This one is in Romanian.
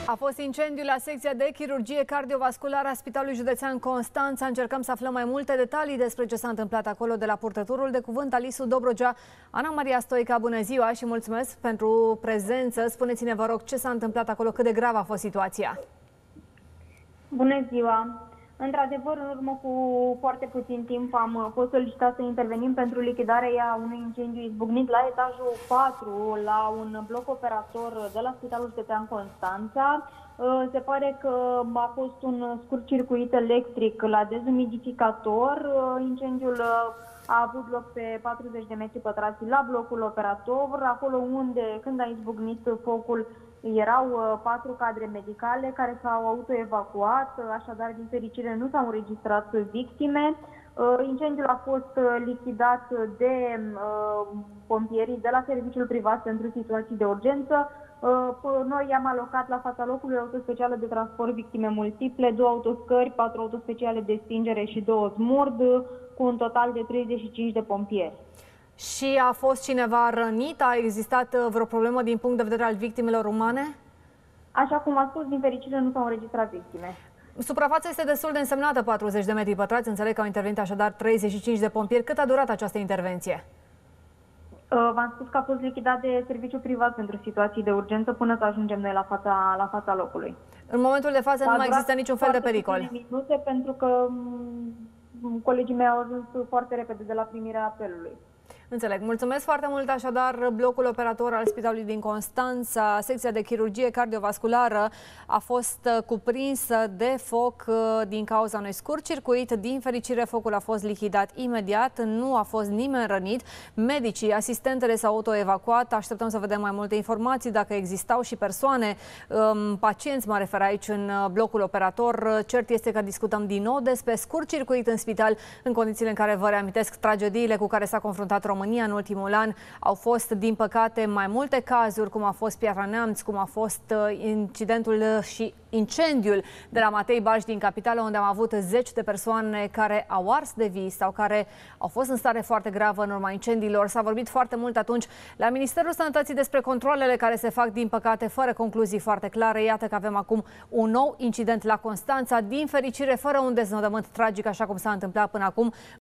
A fost incendiu la secția de chirurgie cardiovasculară a Spitalului Județean Constanța. Încercăm să aflăm mai multe detalii despre ce s-a întâmplat acolo de la purtătorul de cuvânt al ISU Dobrogea. Ana Maria Stoica, bună ziua și mulțumesc pentru prezență. Spuneți-ne, vă rog, ce s-a întâmplat acolo, cât de gravă a fost situația? Bună ziua! Într-adevăr, în urmă cu foarte puțin timp am fost solicitat să intervenim pentru lichidarea unui incendiu izbucnit la etajul 4, la un bloc operator de la Spitalul Județean Constanța. Se pare că a fost un scurt circuit electric la dezumidificator. Incendiul a avut loc pe 40 de metri pătrați la blocul operator, acolo unde, când a izbucnit focul, erau 4 cadre medicale care s-au autoevacuat, așadar, din fericire, nu s-au înregistrat victime. Incendiul a fost lichidat de pompierii de la Serviciul Privat pentru Situații de Urgență. Noi am alocat la fața locului autospecială de transport victime multiple, 2 autoscări, 4 autospeciale de stingere și 2 smurd, cu un total de 35 de pompieri. Și a fost cineva rănit? A existat vreo problemă din punct de vedere al victimelor umane? Așa cum am spus, din fericire nu s-au înregistrat victime. Suprafața este destul de însemnată, 40 de metri pătrați. Înțeleg că au intervenit așadar 35 de pompieri. Cât a durat această intervenție? V-am spus că a fost lichidat de Serviciul Privat pentru Situații de Urgență până să ajungem noi la fața locului. În momentul de față nu mai există niciun fel de pericol. Minute, pentru că colegii mei au ajuns foarte repede de la primirea apelului. Înțeleg. Mulțumesc foarte mult. Așadar, blocul operator al Spitalului din Constanța, secția de chirurgie cardiovasculară, a fost cuprinsă de foc din cauza unui scurt circuit. Din fericire, focul a fost lichidat imediat, nu a fost nimeni rănit. Medicii, asistentele s-au autoevacuat. Așteptăm să vedem mai multe informații, dacă existau și persoane, pacienți, mă refer aici, în blocul operator. Cert este că discutăm din nou despre scurt circuit în spital, în condițiile în care, vă reamintesc, tragediile cu care s-a confruntat România în ultimul an. Au fost, din păcate, mai multe cazuri, cum a fost Piatra Neamț, cum a fost incidentul și incendiul de la Matei Balș din capitală, unde am avut 10 de persoane care au ars de vii sau care au fost în stare foarte gravă în urma incendiilor. S-a vorbit foarte mult atunci la Ministerul Sănătății despre controalele care se fac, din păcate, fără concluzii foarte clare. Iată că avem acum un nou incident la Constanța, din fericire fără un deznodământ tragic, așa cum s-a întâmplat până acum.